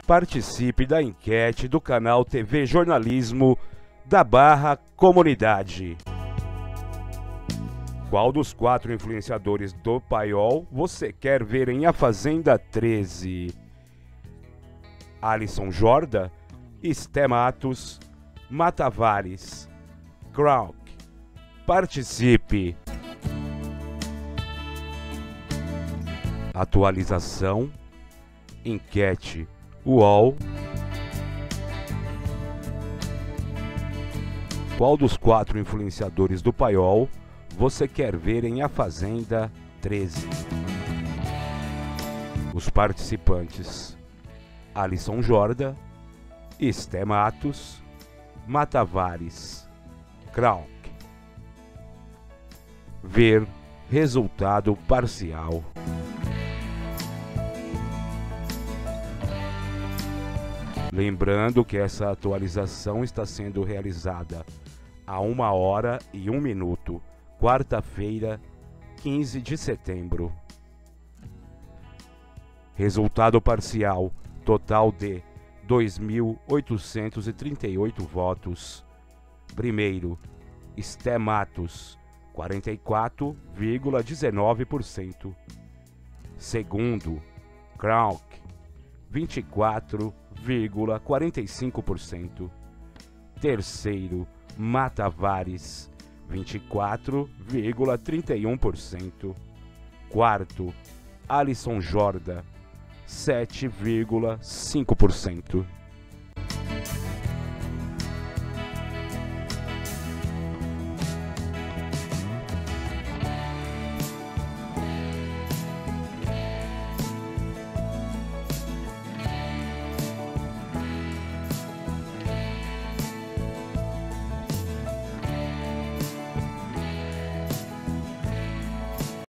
Participe da enquete do canal TV Jornalismo da Barra Comunidade. Qual dos 4 influenciadores do Paiol você quer ver em A Fazenda 13? Alisson Jorda, Esté Matos, Matavares, Krauk. Participe! Atualização, enquete, UOL. Qual dos 4 influenciadores do Paiol você quer ver em A Fazenda 13? Os participantes: Alisson Jorda, Esté Matos, Matavares, Krauk. Ver resultado parcial. Lembrando que essa atualização está sendo realizada a 1h01, quarta-feira, 15 de setembro. Resultado parcial, total de 2.838 votos. Primeiro, Esté Matos, 44,19%. Segundo, Krauk, 24,45%. Terceiro, Matavares, 24,31%. Quarto, Alisson Jorda, 7,5%.